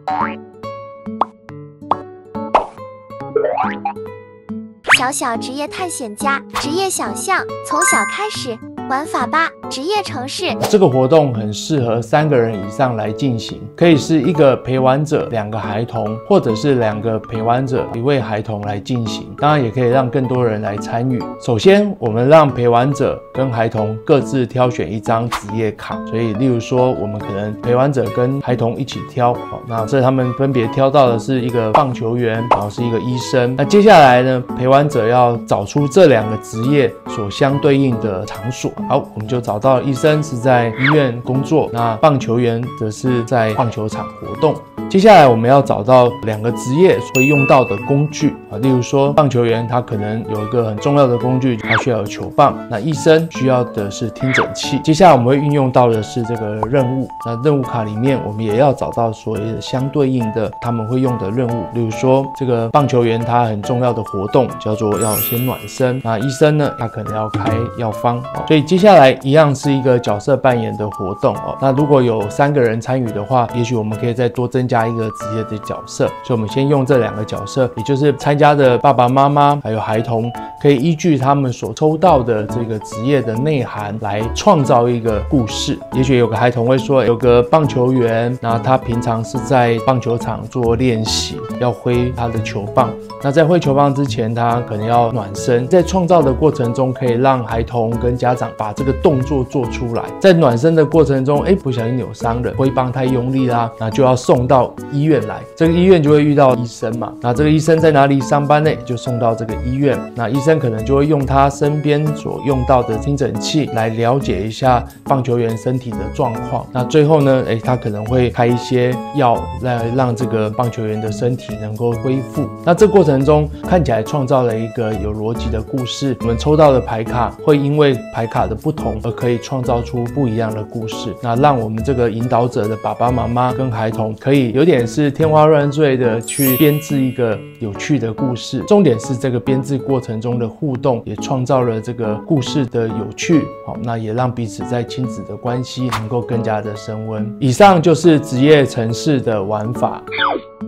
小小职业探险家，职业想象从小开始。玩法8：职业城市。 这个活动很适合3个人以上来进行，可以是1个陪玩者、2个孩童，或者是2个陪玩者、1位孩童来进行。当然也可以让更多人来参与。首先，我们让陪玩者跟孩童各自挑选1张职业卡。所以，例如说，我们可能陪玩者跟孩童一起挑，那这他们分别挑到的是一个棒球员，然后是一个医生。那接下来呢，陪玩者要找出这2个职业所相对应的场所。好，我们就找到医生是在医院工作，那棒球员则是在棒球场活动。接下来我们要找到2个职业会用到的工具啊，例如说棒球员他可能有一个很重要的工具，他需要有球棒；那医生需要的是听诊器。接下来我们会运用到的是这个任务，那任务卡里面我们也要找到所谓的相对应的他们会用的任务，例如说这个棒球员他很重要的活动叫做要先暖身，那医生呢他可能要开药方，所以接下来一样是一个角色扮演的活动哦。那如果有3个人参与的话，也许我们可以再多增加1个职业的角色，所以我们先用这2个角色，也就是参加的爸爸妈妈还有孩童，可以依据他们所抽到的这个职业的内涵来创造一个故事。也许有个孩童会说，有个棒球员，那他平常是在棒球场做练习，要挥他的球棒。那在挥球棒之前，他可能要暖身。在创造的过程中，可以让孩童跟家长把这个动作做出来。在暖身的过程中，不小心扭伤了，挥棒太用力啦，那就要送到医院来。这个医院就会遇到医生嘛，那这个医生在哪里上班呢？就送到这个医院。那医生可能就会用他身边所用到的听诊器来了解一下棒球员身体的状况。那最后呢，他可能会开一些药来让这个棒球员的身体能够恢复。那这过程中看起来创造了一个有逻辑的故事。我们抽到的牌卡会因为牌卡的不同而可以创造出不一样的故事。那让我们这个引导者的爸爸妈妈跟孩童可以有点是天花乱坠的去编制一个有趣的故事。重点是这个编制过程中的互动也创造了这个故事的有趣，那也让彼此在亲子的关系能够更加的升温。以上就是职业城市的玩法。